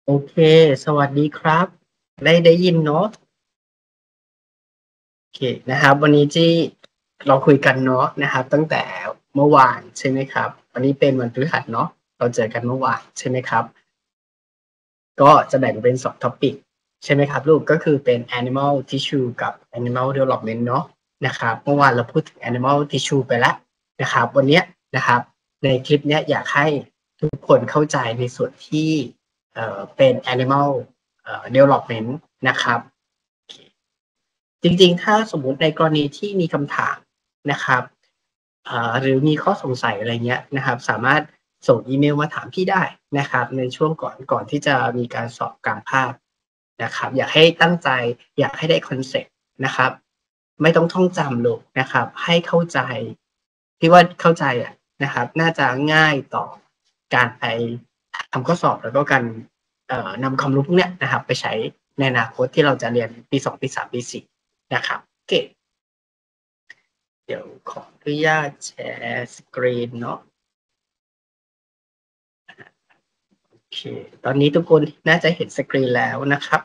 โอเค สวัสดีครับ ได้ยินเนาะโอเคนะครับวันนี้ที่เราคุยกันเนาะนะครับตั้งแต่เมื่อวานใช่ไหมครับวันนี้เป็นวันพฤหัสเนาะเราเจอกันเมื่อวานใช่ไหมครับก็จะแบ่งเป็น2 topic ใช่ไหมครับลูกก็คือเป็น Animal Tissue กับ Animal Development เนาะนะครับเมื่อวานเราพูดถึง Animal Tissue ไปแล้วนะครับวันเนี้ยนะครับในคลิปเนี้ยอยากให้ทุกคนเข้าใจในส่วนที่เป็น Animal Development นะครับ จริงๆ ถ้าสมมุติในกรณีที่มีคำถามนะครับหรือมีข้อสงสัยอะไรเงี้ยนะครับสามารถส่งอีเมลมาถามพี่ได้นะครับในช่วงก่อนที่จะมีการสอบกลางภาคนะครับอยากให้ตั้งใจอยากให้ได้คอนเซปต์นะครับไม่ต้องท่องจำลูกนะครับให้เข้าใจพี่ว่าเข้าใจอะนะครับน่าจะง่ายต่อการไปทำข้อสอบแล้วก็การนำความรู้พวกเนี้ยนะครับไปใช้ในอนาคตที่เราจะเรียนปี2ปี3ปี4นะครับโอเคเดี๋ยวขออนุญาตแชร์สกรีนเนาะโอเคตอนนี้ทุกคนน่าจะเห็นสกรีนแล้ว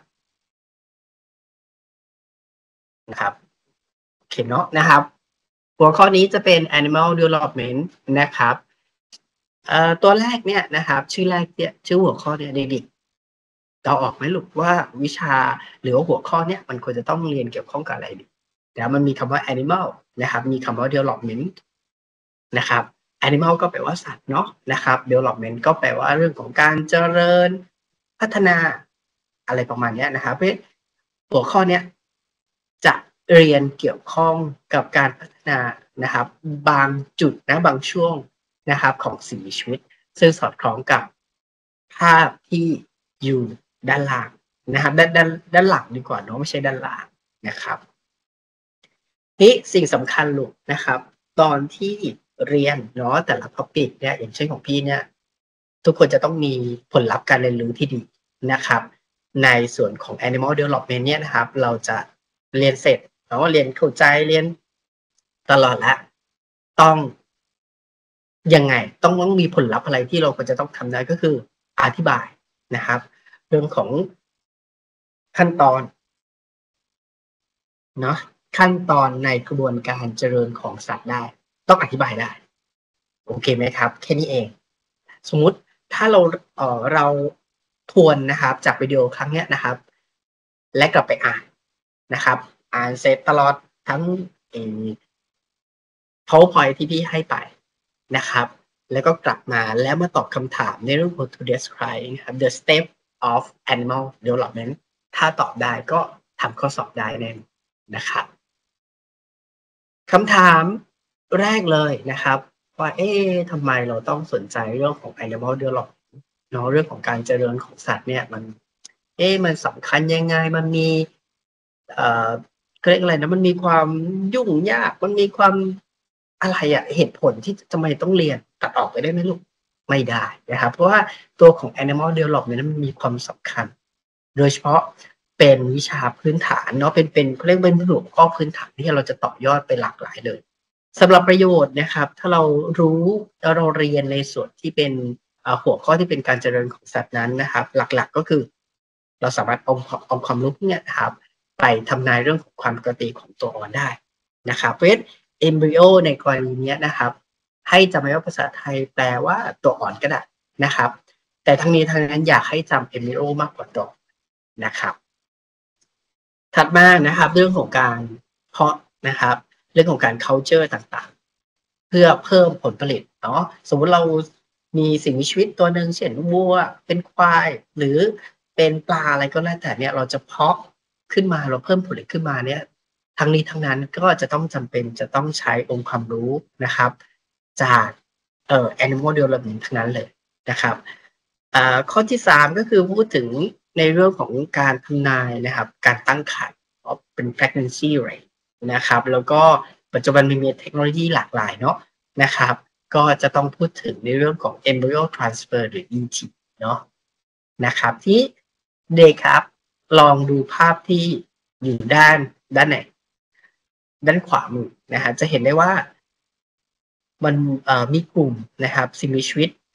นะครับโอเคเนาะนะครับหัวข้อนี้จะเป็น Animal Development นะครับตัวแรกเนี่ยนะครับชื่อแรกเนี่ยชื่อหัวข้อเนี่ยเด็กๆเดาออกไหมลูกว่าวิชาหรือว่าหัวข้อเนี่ยมันควรจะต้องเรียนเกี่ยวข้องกับอะไรดีแล้วมันมีคำว่า Animal นะครับมีคำว่า Development นะครับ Animal ก็แปลว่าสัตว์เนาะนะครับ Development ก็แปลว่าเรื่องของการเจริญพัฒนาอะไรประมาณเนี้ยนะครับเพราะหัวข้อเนี้ยจะเรียนเกี่ยวข้องกับการพัฒนานะครับบางจุดนะบางช่วงนะครับของสิ่งมีชีวิตซึ่งสอดคล้องกับภาพที่อยู่ด้านล่างนะครับด้านหลังดีกว่าเนาะไม่ใช่ด้านล่างนะครับ นี่สิ่งสำคัญลูกนะครับตอนที่เรียนเนาะแต่ละ topic เนี่ยอย่างเช่นของพี่เนี่ยทุกคนจะต้องมีผลลัพธ์การเรียนรู้ที่ดีนะครับในส่วนของ Animal Development เนี่ยนะครับเราจะเรียนเสร็จเนาะเรียนเข้าใจเรียนตลอดแล้วต้องยังไงต้องมีผลลัพธ์อะไรที่เราควรจะต้องทำได้ก็คืออธิบายนะครับเรื่องของขั้นตอน เนาะขั้นตอนในกระบวนการเจริญของสัตว์ได้ต้องอธิบายได้โอเคไหมครับแค่นี้เองสมมุติถ้าเราทวนนะครับจากวิดีโอครั้งเนี้ยนะครับและกลับไปอ่านนะครับอ่านเสร็จตลอดทั้งไอ้ PowerPoint ที่พี่ให้ไปนะครับแล้วก็กลับมาแล้วมาตอบคำถามในเรื่องของ to describe นะครับ the step of animal development ถ้าตอบได้ก็ทำข้อสอบได้แน่นะครับ คำถามแรกเลยนะครับว่าทำไมเราต้องสนใจเรื่องของ Animal Development เนาะเรื่องของการเจริญของสัตว์เนี่ยมันสำคัญยังไงมันมีเอ่อเขาเรียกอะไรนะมันมีความยุ่งยากมันมีความอะไรอะเหตุผลที่ทำไมต้องเรียนตัดออกไปได้ไหมลูกไม่ได้นะครับเพราะว่าตัวของ Animal Development นั้นมันมีความสำคัญโดยเฉพาะเป็นวิชาพื้นฐานเนาะเป็นเขาเรียกเป็นหัวข้อพื้นฐานที่เราจะต่อยอดไปหลากหลายเลย สำหรับประโยชน์นะครับถ้าเรารู้แล้วเราเรียนในส่วนที่เป็นหัวข้อที่เป็นการเจริญของสัตว์นั้นนะครับหลักๆก็คือเราสามารถเอาความรู้พวกเนี้ยนะครับไปทำนายเรื่องของความปกติของตัวอ่อนได้นะครับเพราะฉะนั้น Embryo ในกรณีเนี้ยนะครับให้จำไว้ว่าภาษาไทยแปลว่าตัวอ่อนก็ได้นะครับแต่ทั้งนี้ทั้งนั้นอยากให้จำ Embryo มากกว่าตัวนะครับ ถัดมานะครับเรื่องของการเพาะนะครับเรื่องของการ culture ต่างๆเพื่อเพิ่มผลผลิตเนาะสมมุติเรามีสิ่งมีชีวิตตัวหนึ่งเช่นวัวเป็นควายหรือเป็นปลาอะไรก็แล้วแต่เนี่ยเราจะเพาะขึ้นมาเราเพิ่มผลผลิตขึ้นมาเนี่ยทั้งนี้ทั้งนั้นก็จะต้องจำเป็นจะต้องใช้องค์ความรู้นะครับจากAnimal Development ทั้งนั้นเลยนะครับ ข้อที่3ก็คือพูดถึงในเรื่องของการทำนายนะครับการตั้งครรภ์เป็น pregnancy rate นะครับแล้วก็ปัจจุบันมันมีเทคโนโลยีหลากหลายเนาะนะครับก็จะต้องพูดถึงในเรื่องของ embryo transfer หรือ ET เนาะนะครับที่เด็กครับลองดูภาพที่อยู่ด้านไหนด้านขวามือนะครับจะเห็นได้ว่ามันมีกลุ่มนะครับสิ่งมีชีวิต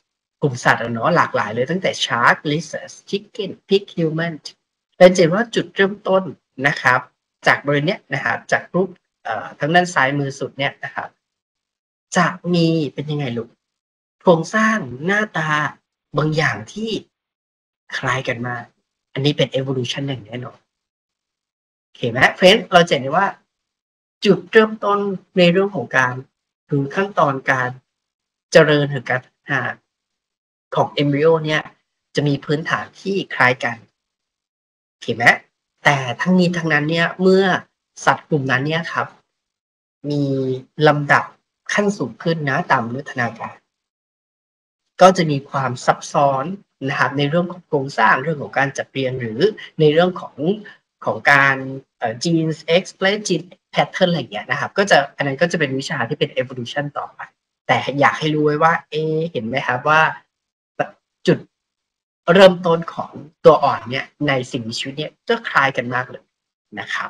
กลุ่มสัตว์เนาะหลากหลายเลยตั้งแต่ Shark Lizard Chicken Pig Human เราจะเห็นว่าจุดเริ่มต้นนะครับจากบริเวณเนี้ยนะครับจากรูปทางด้านซ้ายมือสุดเนี่ยนะครับจะมีเป็นยังไงลูกโครงสร้างหน้าตาบางอย่างที่คล้ายกันมากอันนี้เป็น evolution อย่างแน่นอนโอเคไหมเฟรนเราจะเห็นได้ว่าจุดเริ่มต้นในเรื่องของการหรือขั้นตอนการเจริญหรือการพัฒนาของ embryo เนี่ยจะมีพื้นฐานที่คล้ายกันโอเคไหมแต่ทั้งนี้ทั้งนั้นเนี่ยเมื่อสัตว์กลุ่มนั้นเนี่ยครับมีลำดับขั้นสูงขึ้นนะตามวิวัฒนาการก็จะมีความซับซ้อนนะครับในเรื่องของโครงสร้างเรื่องของการจัดเรียงหรือในเรื่องของการgenes express gene pattern อะไรอย่างเงี้ยนะครับก็จะอันนั้นก็จะเป็นวิชาที่เป็น evolution ต่อไปแต่อยากให้รู้ไว้ว่าเห็นไหมครับว่าจุดเริ่มต้นของตัวอ่อนเนี่ยในสิ่งมีชีวิตเนี่ยก็คล้ายกันมากเลยนะครับ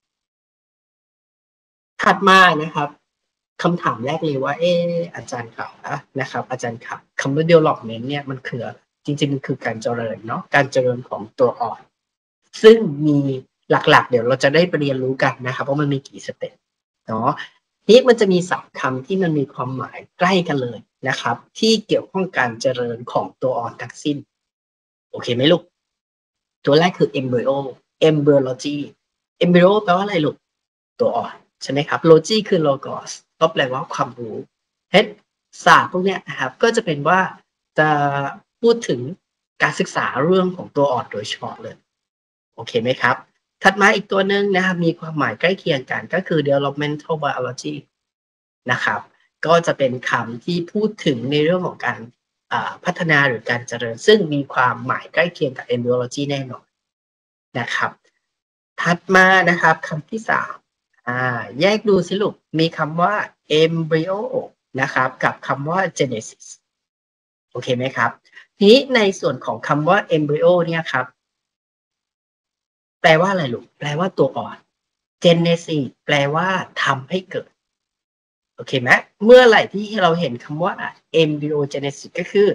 ถัดมานะครับคำถามแรกเลยว่าอาจารย์ครับนะครับอาจารย์ครับคำว่า development เนี่ยมันคืออะไรจริงๆมันคือการเจริญเนาะการเจริญของตัวอ่อนซึ่งมีหลักๆเดี๋ยวเราจะได้ไปเรียนรู้กันนะครับว่ามันมีกี่สเต็ปเนาะทีนี้มันจะมี3คำที่มันมีความหมายใกล้กันเลยนะครับที่เกี่ยวข้องการเจริญของตัวอ่อนทั้งสิ้นโอเคไหมลูกตัวแรกคือ embryology embryo แปลว่าอะไรลูกตัวอ่อนใช่ไหมครับ logy คือ logos ก็แปลว่าความรู้ศาสตร์พวกเนี้ยนะครับก็จะเป็นว่าจะพูดถึงการศึกษาเรื่องของตัวอ่อนโดยเฉพาะเลยโอเคไหมครับถัดมาอีกตัวหนึ่งนะครับมีความหมายใกล้เคียงกันก็คือ developmental biology นะครับก็จะเป็นคำที่พูดถึงในเรื่องของการพัฒนาหรือการเจริญซึ่งมีความหมายใกล้เคียงกับ embryology แน่นอนนะครับถัดมานะครับคำที่3แยกดูสิลูกมีคำว่า embryo นะครับกับคำว่า genesis โอเคไหมครับทีนี้ในส่วนของคำว่า embryo เนี่ยครับแปลว่าอะไรลูกแปลว่าตัวอ่อน genesis แปลว่าทำให้เกิดโอเคไหมเมื่อไหร่ที่เราเห็นคำว่า embryogenesis ก็คือ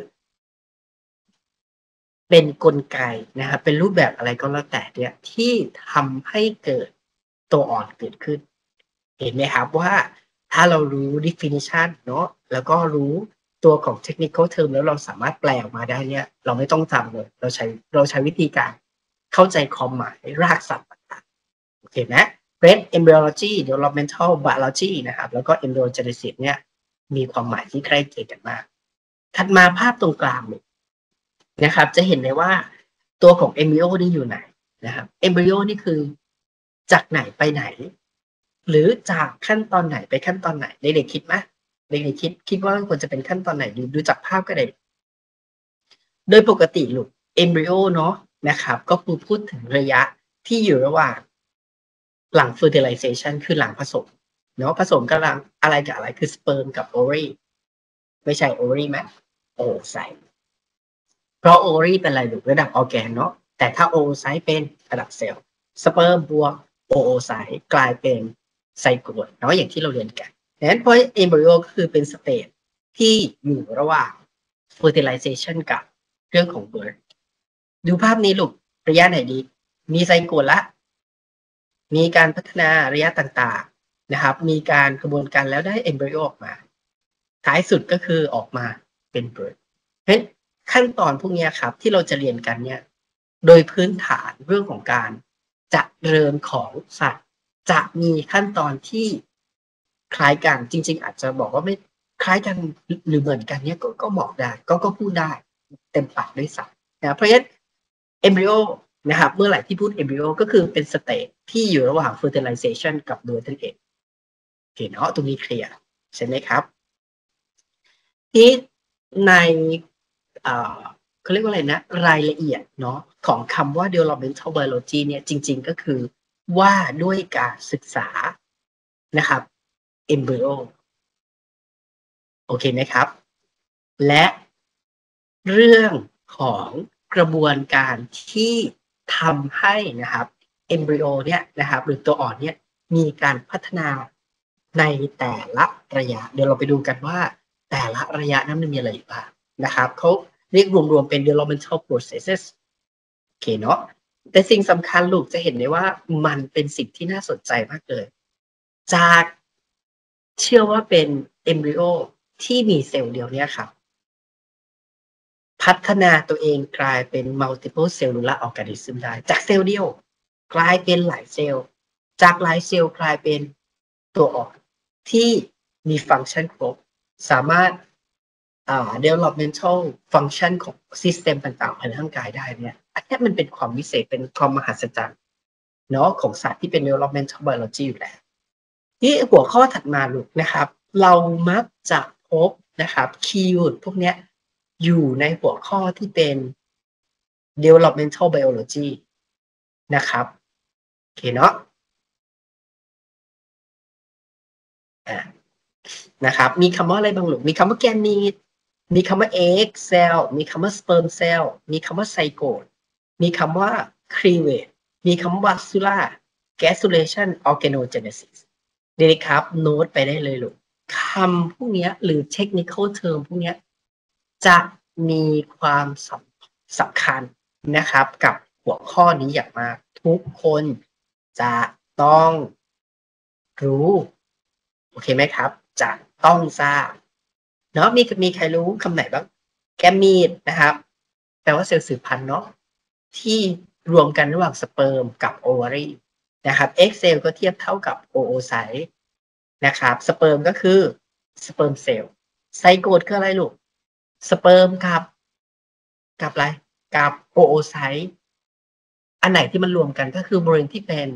เป็นกลไกนะครับเป็นรูปแบบอะไรก็แล้วแต่เนี่ยที่ทำให้เกิดตัวอ่อนเกิดขึ้นเห็นไหมครับว่าถ้าเรารู้ definition เนาะแล้วก็รู้ตัวของ technical term แล้วเราสามารถแปลออกมาได้เนี่ยเราไม่ต้องจำเลยเราใช้วิธีการเข้าใจความหมายรากศัพท์ต่างๆโอเคไหมเพราะฉะนั้น embryology developmental biology นะครับแล้วก็ embryogenesis เนี่ยมีความหมายที่ใกล้เคียงกันมากถัดมาภาพตรงกลางเลยนะครับจะเห็นได้ว่าตัวของ embryo นี่อยู่ไหนนะครับ embryo นี่คือจากไหนไปไหนหรือจากขั้นตอนไหนไปขั้นตอนไหนเด็กๆคิดไหมเด็กๆคิดว่าควรจะเป็นขั้นตอนไหนดูจากภาพก็ได้โดยปกติลูก embryo เนาะนะครับก็คือพูดถึงระยะที่อยู่ระหว่างหลัง fertilization คือหลังผสมเนาะผสมกับหลังอะไรกับอะไรคือ sperm กับ ovary ไม่ใช่ ovary ไหมใช่เพราะ ovary เป็นอะไรลูกระดับออร์แกนเนาะแต่ถ้า oocyte เป็นระดับเซลล์ sperm บวก oocyte กลายเป็นไซโกตเนาะอย่างที่เราเรียนกันดังนั้นเพราะ embryo ก็คือเป็นสเตจที่อยู่ระหว่าง fertilization กับเรื่องของ birth ดูภาพนี้ลูกระยะไหนดีมีไซโกตละมีการพัฒนาระยะต่างๆนะครับมีการกระบวนการแล้วได้ embryo ออกมาท้ายสุดก็คือออกมาเป็น birth เพราะขั้นตอนพวกนี้ครับที่เราจะเรียนกันเนี่ยโดยพื้นฐานเรื่องของการเจริญของสัตว์จะมีขั้นตอนที่คล้ายกันจริงๆอาจจะบอกว่าไม่คล้ายกันหรือเหมือนกันเนี่ยก็บอกได้ก็พูดได้เต็มปากด้วยซ้ำนะเพราะฉะนั้น embryo นะครับเมื่อไหร่ที่พูด embryo ก็คือเป็นสเตจที่อยู่ระหว่าง fertilization กับ birth นั่นเองโอเคเนาะตรงนี้เคลียร์ใช่ไหมครับที่ในเขาเรียกว่าอะไรนะรายละเอียดเนาะของคำว่า developmental biology เนี่ยจริงๆก็คือว่าด้วยการศึกษานะครับ embryo โอเคไหมครับและเรื่องของกระบวนการที่ทำให้นะครับ embryo เนี่ยนะครับหรือตัวอ่อนเนี่ยมีการพัฒนาในแต่ละระยะเดี๋ยวเราไปดูกันว่าแต่ละระยะนั้นมันมีอะไรบ้างนะครับเขาเรียกรวมๆเป็น developmental processes โอเคเนาะแต่สิ่งสำคัญลูกจะเห็นได้ว่ามันเป็นสิ่งที่น่าสนใจมากเลยจากเชื่อว่าเป็น embryo ที่มีเซลล์เดียวเนี่ยครับพัฒนาตัวเองกลายเป็น multiple cellular organism ได้จากเซลล์เดียวกลายเป็นหลายเซลล์จากหลายเซลล์กลายเป็นตัวอ่อนที่มีฟังก์ชันครบสามารถdevelopmental function ของ system ต่างๆภายในร่างกายได้เนี่ยอันนี้มันเป็นความวิเศษเป็นความมหัศจรรย์เนาะของสัตว์ที่เป็น developmental biology อยู่แล้วที่หัวข้อถัดมาลูกนะครับเรามักจะพบนะครับคีย์เวิร์ดพวกเนี้ยอยู่ในหัวข้อที่เป็น developmental biology นะครับโอเคเนาะนะครับมีคำว่าอะไรบ้างลูกมีคำว่าแกนีดมีคำว่า egg cell มีคำว่า sperm cell มีคำว่า zygote มีคำว่า cleavage มีคำว่า vascular gastrulation organogenesis เด็กๆครับโน้ตไปได้เลยลูกคำพวกนี้หรือ technical term พวกนี้จะมีความสำคัญนะครับกับหัวข้อนี้อย่างมากทุกคนจะต้องรู้โอเคไหมครับจะต้องทราบเนาะมีใครรู้คำไหนบ้างแกมีดนะครับแปลว่าเซลล์สืบพันธุ์เนาะที่รวมกันระหว่างสเปิร์มกับโอวารีนะครับเอ็กเซลก็เทียบเท่ากับโอโอไซต์นะครับสเปิร์มก็คือสเปิร์มเซลล์ไซโกตคืออะไรลูกสเปิร์มกับอะไรกับโอโอไซต์อันไหนที่มันรวมกันก็คือบริเวณที่เป็น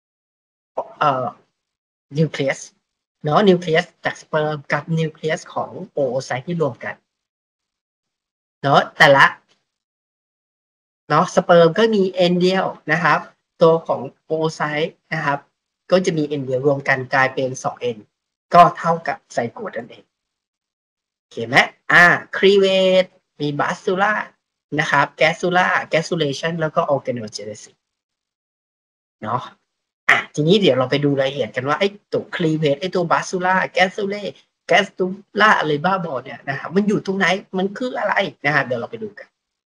นิวเคลียสเนาะนิวเคลียสจากสเปิร์มกับนิวเคลียสของโอโอไซต์ที่รวมกันเนาะแต่ละเนาะสเปิร์มก็มีเอ็นเดียวนะครับตัวของโอโอไซต์นะครับก็จะมีเอ็นเดียวรวมกันกลายเป็น2เอ็นก็เท่ากับไซโกตนั่นเองโอเคไหมครีเวทมีบาสซูล่านะครับแกสซูล่าแกสซูเลชันแล้วก็ออร์แกโนเจเนซิสเนาะทีนี้เดี๋ยวเราไปดูรายละเอียดกันว่าไอ้ตัวคลีเวทไอ้ตัวบาซูล่าแกสซูเล่แกสตูล่าอะไรบ้าบอเนี่ยนะครับมันอยู่ตรงไหนมันคืออะไรนะครับเดี๋ยวเราไปดูกัน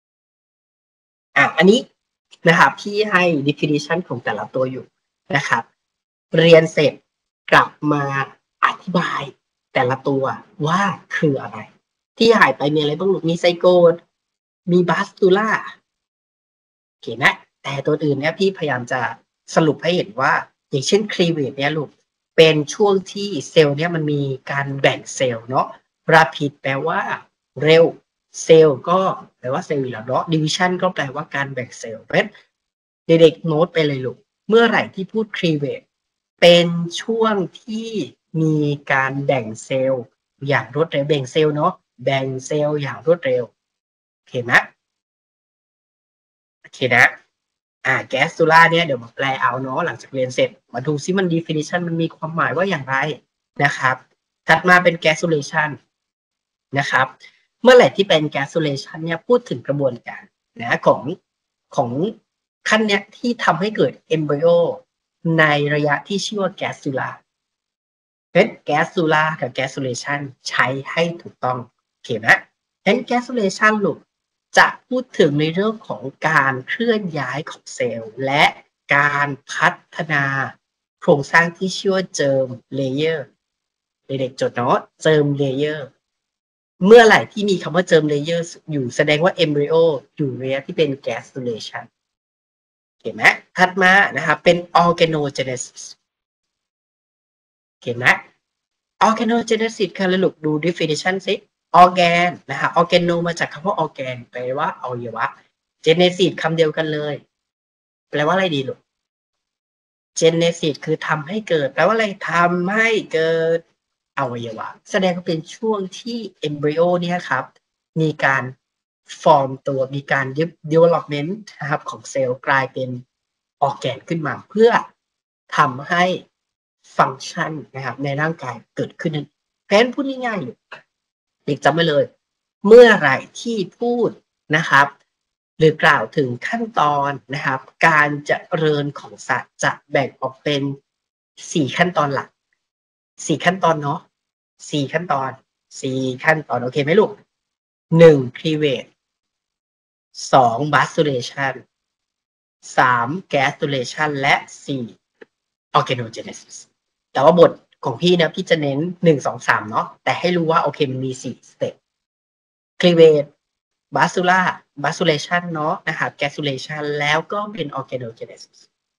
อันนี้นะครับที่ให้ definition ของแต่ละตัวอยู่นะครับเรียนเสร็จกลับมาอธิบายแต่ละตัวว่าคืออะไรที่หายไปมีอะไรบ้างลูกมีไซโกดมีบาสตูล่าโอเคไหมแต่ตัวอื่นเนี่ยพี่พยายามจะสรุปให้เห็นว่าอย่างเช่นคลีเวทเนี่ยลูกเป็นช่วงที่เซลล์เนี่ยมันมีการแบ่งเซลล์เนาะ rapid แปลว่าเร็วเซลล์ก็แปลว่าเซลล์อยู่แล้วเนาะ division ก็แปลว่าการแบ่งเซลล์เพราะฉะนั้นเด็กๆโน้ตไปเลยลูกเมื่อไหร่ที่พูด cleavage เป็นช่วงที่มีการแบ่งเซลล์อย่างรวดเร็วแบ่งเซลล์เนาะแบ่งเซลล์อย่างรวดเร็วโอเคไหมโอเคนะแก๊สซูล่าเนี่ยเดี๋ยวมาแปลเอาเนาะหลังจากเรียนเสร็จมาดูซิมัน definition มันมีความหมายว่าอย่างไรนะครับถัดมาเป็น gasulation นะครับเมื่อไหร่ที่เป็น gasulation เนี่ยพูดถึงกระบวนการนะของขั้นเนี้ยที่ทำให้เกิด embryo ในระยะที่ชื่อว่า gasula เป็น gasula กับ gasulation ใช้ให้ถูกต้องโอเคไหมงั้น gasulation ลูกจะพูดถึงในเรื่องของการเคลื่อนย้ายของเซลล์และการพัฒนาโครงสร้างที่ชื่อว่าเจิมเลเยอร์เด็กๆจดเนาะเจิมเลเยอร์เมื่อไหร่ที่มีคำว่าเจิมเลเยอร์อยู่แสดงว่า embryo อยู่ระยะที่เป็น gastrulation เห็นไหมถัดมานะครับเป็น organogenesis เห็นไหม organogenesis คืออะไรลูกดู definition สิ organ นะคะ organo มาจากคำว่า organ แปลว่าอวัยวะ genesis คำเดียวกันเลยแปลว่าอะไรดีลูก genesis คือทำให้เกิดแปลว่าอะไรทำให้เกิดอวัยวะแสดงว่าเป็นช่วงที่ embryo เนี่ยครับมีการฟอร์มตัวมีการ development นะครับของเซลล์กลายเป็นออร์แกนขึ้นมาเพื่อทำให้ฟังก์ชันนะครับในร่างกายเกิดขึ้นนั้นเพราะฉะนั้นพูดง่ายๆเด็กจำไว้เลยเมื่อไหร่ที่พูดนะครับหรือกล่าวถึงขั้นตอนนะครับการเจริญของสัตว์จะแบ่งออกเป็น4ขั้นตอนหลัก4ขั้นตอนเนาะ4ขั้นตอน4ขั้นตอนโอเคไหมลูก 1 cleavage 2 bastulation 3 gastrulation และ 4 organogenesis แต่ว่าบทของพี่นะพี่จะเน้น1 2 3เนาะแต่ให้รู้ว่าโอเคมันมี4สเต็ป cleavage bastulation เนาะนะครับ gastrulation แล้วก็เป็น organogenesis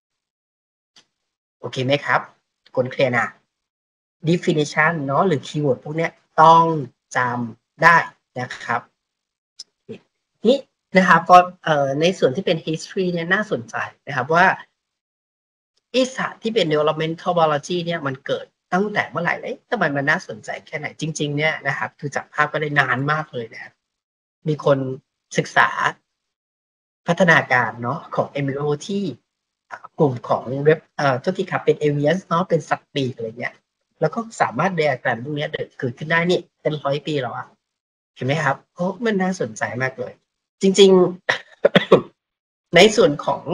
โอเคไหมครับคนเคลียร์นะ definition เนาะหรือคีย์เวิร์ดพวกนี้ต้องจำได้นะครับนี่นะครับก็ในส่วนที่เป็น history เนี่ยน่าสนใจนะครับว่าศาสตร์ที่เป็น developmental biology เนี่ยมันเกิดตั้งแต่เมื่อไหร่เลยทำไมมันน่าสนใจแค่ไหนจริงๆเนี่ยนะครับคือจากภาพก็ได้นานมากเลยนะครับมีคนศึกษาพัฒนาการเนาะของ embryo ที่กลุ่มของโทษทีครับเป็น avians เนาะเป็นสัตว์ปีกอะไรเงี้ยแล้วก็สามารถ diagram พวกนี้เกิดขึ้นได้นี่เป็น100 ปีแล้วอะเห็นไหมครับโอ้มันน่าสนใจมากเลยจริงๆ ในส่วนของ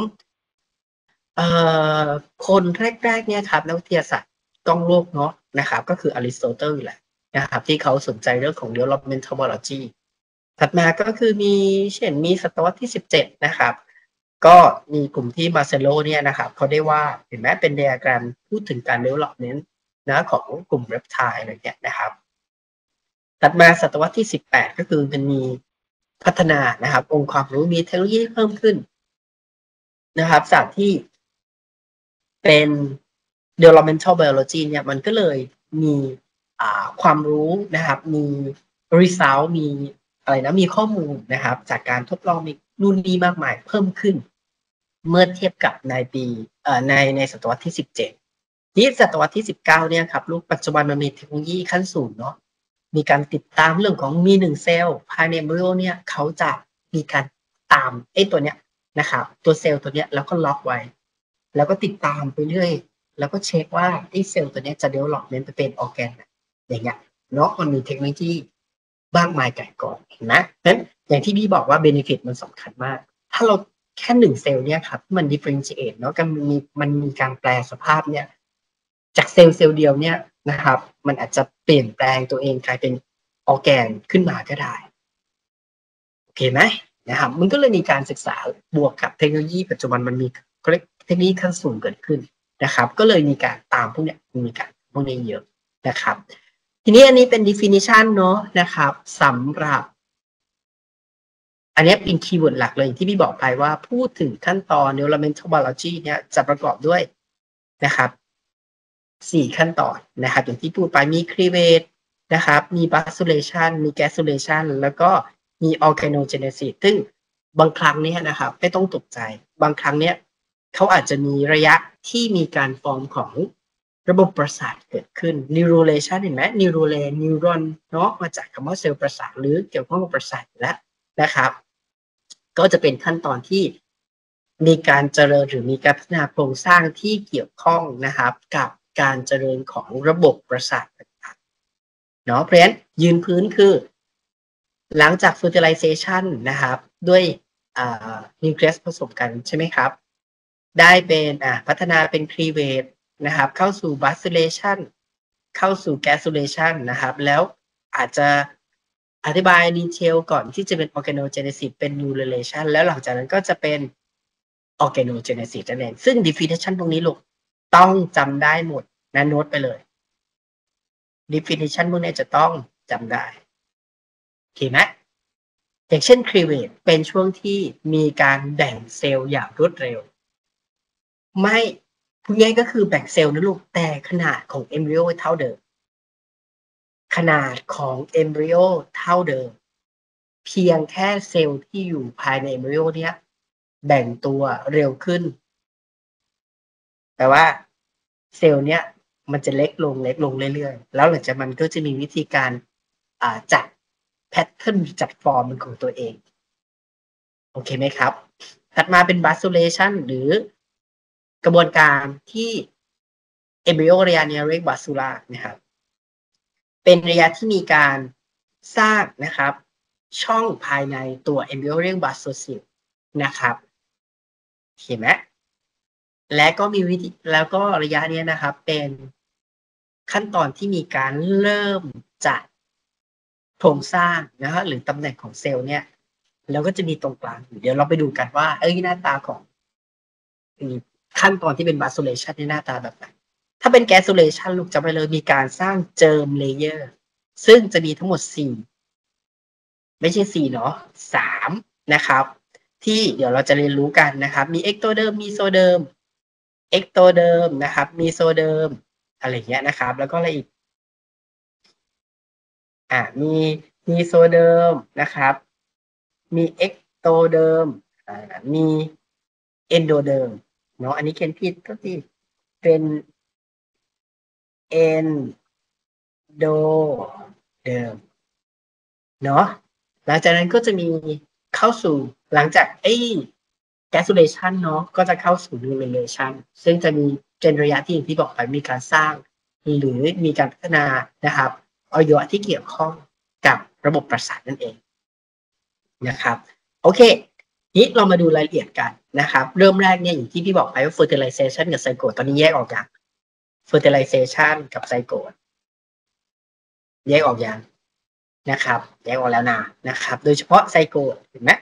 คนแรกๆเนี่ยครับนักวิทยาศาสตร์กล้องโลกเนาะนะครับก็คืออริสโตเติลแหละนะครับที่เขาสนใจเรื่องของ developmental biology ถัดมาก็คือเช่นมีศตวรรษที่17นะครับก็มีกลุ่มที่มาเซโลเนี่ยนะครับเขาได้ว่าเห็นไหมเป็นไดอะแกรมพูดถึงการ development นะของกลุ่ม reptile อะไรเงี้ยนะครับถัดมาศตวรรษที่18ก็คือมันมีพัฒนานะครับองค์ความรู้มีเทคโนโลยีเพิ่มขึ้นนะครับจากที่เป็น developmental biology เนี่ยมันก็เลยมีความรู้นะครับมี result มีอะไรนะมีข้อมูลนะครับจากการทดลองมีนู่นนี่มากมายเพิ่มขึ้นเมื่อเทียบกับในปีในศตวรรษที่17ที่ศตวรรษที่19เนี่ยครับลูกปัจจุบันมันมีเทคโนโลยีขั้นสูงเนาะมีการติดตามเรื่องของมี1เซลล์ภายใน embryo เนี่ยเขาจะมีการตามตัวเนี้ยนะครับตัวเซลล์ตัวเนี้ยแล้วก็ล็อกไว้แล้วก็ติดตามไปเรื่อยแล้วก็เช็คว่าเซลล์ตัวนี้จะ development ไปเป็นออร์แกนอย่างเงี้ยเนาะมันมีเทคโนโลยีมากมายไก่กองเห็นไหมนั้นอย่างที่พี่บอกว่า benefit มันสำคัญมากถ้าเราแค่1เซลล์เนี่ยครับมัน differentiate เนาะมันมีการแปลสภาพเนี่ยจากเซลล์เดียวเนี่ยนะครับมันอาจจะเปลี่ยนแปลงตัวเองกลายเป็นออร์แกนขึ้นมาก็ได้โอเคไหมนะครับมันก็เลยมีการศึกษาบวกกับเทคโนโลยีปัจจุบันมันมีเทคโนโลยีขั้นสูงเกิดขึ้นนะครับก็เลยมีการตามพวกเนี้ยมีการพวกนี้เยอะนะครับทีนี้อันนี้เป็น definition เนาะนะครับสำหรับอันนี้เป็นคีย์เวิร์ดหลักเลยที่พี่บอกไปว่าพูดถึงขั้นตอน developmental biology เนี่ยจะประกอบด้วยนะครับ4ขั้นตอนนะครับอย่างที่พูดไปมี cleavage นะครับมี bastulation มี gastrulation แล้วก็มี organogenesis ซึ่งบางครั้งเนี่ยนะครับไม่ต้องตกใจบางครั้งเนี่ยเขาอาจจะมีระยะที่มีการฟอร์มของระบบประสาทเกิดขึ้น neurulation เห็นไหม neuron เนาะมาจากคำว่าเซลล์ประสาทหรือเกี่ยวข้องกับประสาทแล้วนะครับก็จะเป็นขั้นตอนที่มีการเจริญหรือมีการพัฒนาโครงสร้างที่เกี่ยวข้องนะครับกับการเจริญของระบบประสาทต่างๆเนาะเพราะฉะนั้นยืนพื้นคือหลังจาก fertilization นะครับด้วยนิวเคลียสผสมกันใช่ไหมครับได้เป็นพัฒนาเป็น cleavage นะครับเข้าสู่ bastulation เข้าสู่ gastrulation นะครับแล้วอาจจะอธิบายดีเทลก่อนที่จะเป็น organogenesis เป็น neurulation แล้วหลังจากนั้นก็จะเป็น organogenesis นั่นเองซึ่ง definition ตรงนี้ลูกต้องจำได้หมดนะโน้ตไปเลย definition พวกนี้จะต้องจำได้โอเคไหมอย่างเช่น cleavage เป็นช่วงที่มีการแบ่งเซลล์อย่างรวดเร็วไม่พูดง่ายก็คือแบ่งเซลล์นะลูกแต่ขนาดของ embryo เท่าเดิมขนาดของ embryo เท่าเดิมเพียงแค่เซลล์ที่อยู่ภายใน embryo เนี้ยแบ่งตัวเร็วขึ้นแปลว่าเซลล์เนี้ยมันจะเล็กลงเรื่อยๆแล้วหลังจากมันก็จะมีวิธีการจัดแพทเทิร์นจัดฟอร์มเป็นของตัวเองโอเคไหมครับถัดมาเป็น bastulation หรือกระบวนการที่ embryo ระยะนี้เรียก bastula นะครับเป็นระยะที่มีการสร้างนะครับช่องภายในตัว embryo เรียก blastocyst นะครับเห็นไหมและก็มีแล้วก็ระยะนี้นะครับเป็นขั้นตอนที่มีการเริ่มจัดโครงสร้างนะฮะหรือตำแหน่งของเซลล์เนี่ยแล้วก็จะมีตรงกลางเดี๋ยวเราไปดูกันว่าหน้าตาของขั้นตอนที่เป็น Vasolation ในหน้าตาแบบไหนถ้าเป็น Gasolation ลูกจำไว้เลยมีการสร้างเจิมเลเยอร์ซึ่งจะมีทั้งหมด4ไม่ใช่4เนาะ3นะครับที่เดี๋ยวเราจะเรียนรู้กันนะครับมีเอ็กโตเดิมมีโซเดิมเอ็กโตเดิมนะครับมีโซเดิมอะไรอย่างเงี้ยนะครับแล้วก็อะไรอีกมีโซเดิมนะครับมีเอ็กโตเดิมมีเอนโดเดิมเนาะอันนี้เขียนผิดก็ที่เป็นเอนโดเดิมเนาะหลังจากนั้นก็จะมีเข้าสู่หลังจากgasolation เนาะก็จะเข้าสู่ nucleation ซึ่งจะมีเป็นระยะที่บอกไปมีการสร้างหรือมีการพัฒนานะครับอวัยวะที่เกี่ยวข้องกับระบบประสาทนั่นเองนะครับโอเคนี้เรามาดูรายละเอียดกันนะครับเริ่มแรกเนี่ยอย่างที่พี่บอกไปว่า fertilization กับ zygote ตอนนี้แยกออกอย่าง fertilization กับ zygote แยกออกอย่างนะครับแยกออกแล้วนะครับโดยเฉพาะ zygote เห็นไหม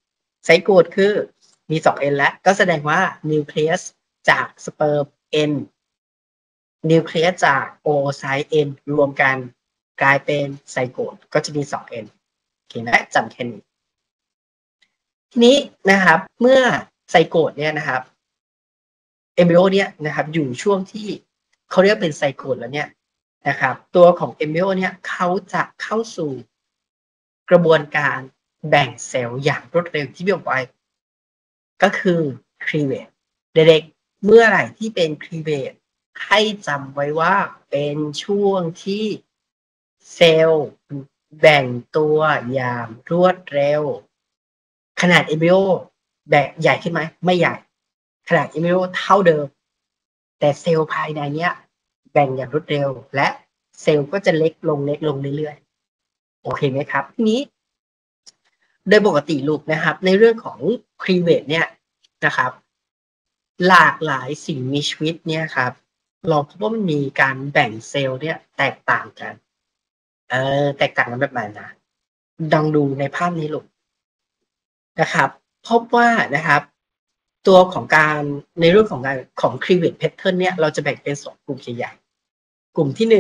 zygote คือมี2 n แล้วก็แสดงว่านิวเคลียสจากสเปิร์ม n นิวเคลียสจากโอไซต์ n รวมกันกลายเป็นไซโกตก็จะมี2 n โอเคไหมจำแค่นี้ทีนี้นะครับเมื่อไซโกตเนี่ยนะครับเอมบริโอเนี่ยนะครับอยู่ช่วงที่เขาเรียกเป็นไซโกตแล้วเนี่ยนะครับตัวของเอมบริโอเนี่ยเขาจะเข้าสู่กระบวนการแบ่งเซลล์อย่างรวดเร็วที่บอกไว้ก็คือคลีเวจเด็กๆเมื่อไหร่ที่เป็นคลีเวจให้จำไว้ว่าเป็นช่วงที่เซลล์แบ่งตัวอย่างรวดเร็วขนาดเอมบริโอแบบใหญ่ขึ้นไหมไม่ใหญ่ขนาดเอมบริโอเท่าเดิมแต่เซลล์ภายในเนี้ยแบ่งอย่างรวดเร็วและเซลล์ก็จะเล็กลงเรื่อยๆโอเคไหมครับทีนี้โดยปกติลูกนะครับในเรื่องของคลีเวจเนี่ยนะครับหลากหลายสิ่งมีชีวิตเนี่ยครับเราพบว่ามันมีการแบ่งเซลล์เนี่ยแตกต่างกันแตกต่างกันแบบไหนนะลองดูในภาพนี้ลูกนะครับพบว่านะครับตัวของการในเรื่องของการของ cleavage pattern เนี่ยเราจะแบ่งเป็น2กลุ่มใหญ่ๆกลุ่มที่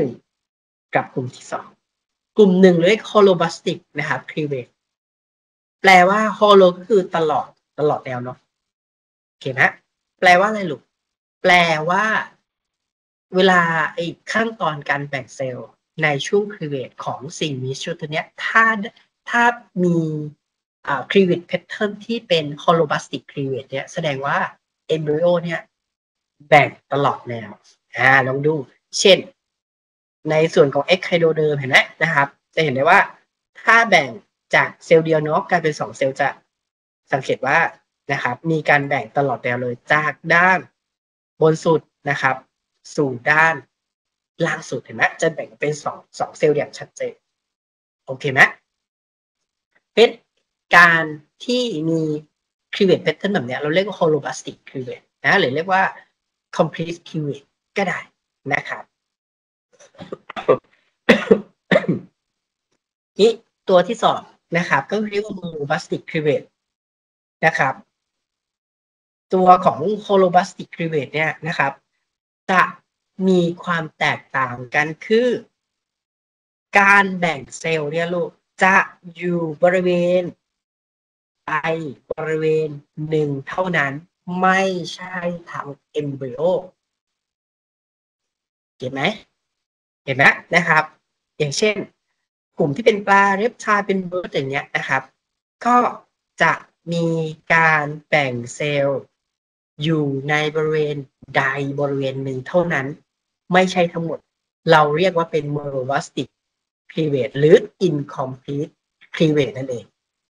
1กับกลุ่มที่2กลุ่ม1เรียก holoblastic นะครับ cleavage แปลว่า hollow ก็คือตลอดแนวเนาะโอเคไหมแปลว่าอะไรลูกแปลว่าเวลาไอ้ขั้นตอนการแบ่งเซลล์ในช่วง cleavage ของสิ่งมีชีวิตตัวเนี้ยถ้ามีcleavage pattern ที่เป็น holoblastic cleavage เนี่ยแสดงว่า embryo เนี่ยแบ่งตลอดแนวลองดูเช่นในส่วนของ ectoderm เห็นไหมนะครับจะเห็นได้ว่าถ้าแบ่งจากเซลล์เดียวเนาะกลายเป็น2เซลล์จะสังเกตว่านะครับมีการแบ่งตลอดแนวเลยจากด้านบนสุดนะครับสู่ด้านล่างสุดเห็นไหมจะแบ่งเป็น2เซลล์อย่างชัดเจนโอเคไหมเป็นการที่มี cleavage pattern แบบนี้เราเรียกว่า holoblastic cleavage หรือเรียกว่า complete cleavage ก็ได้นะครับนี่ตัวที่2นะครับก็เรียกว่า monoblastic cleavage นะครับตัวของ holoblastic cleavage เนี่ยนะครับจะมีความแตกต่างกันคือการแบ่งเซลล์เนี่ยลูกจะอยู่บริเวณบริเวณ1เท่านั้นไม่ใช่ทางเอมบริโอเห็นไหมนะครับอย่างเช่นกลุ่มที่เป็นปลาเรปไทล์เป็นเบิร์ดอย่างเงี้ยนะครับก็จะมีการแบ่งเซลล์อยู่ในบริเวณใดบริเวณหนึ่งเท่านั้นไม่ใช่ทั้งหมดเราเรียกว่าเป็น monoblastic cleavage หรือ incomplete cleavage นั่นเอง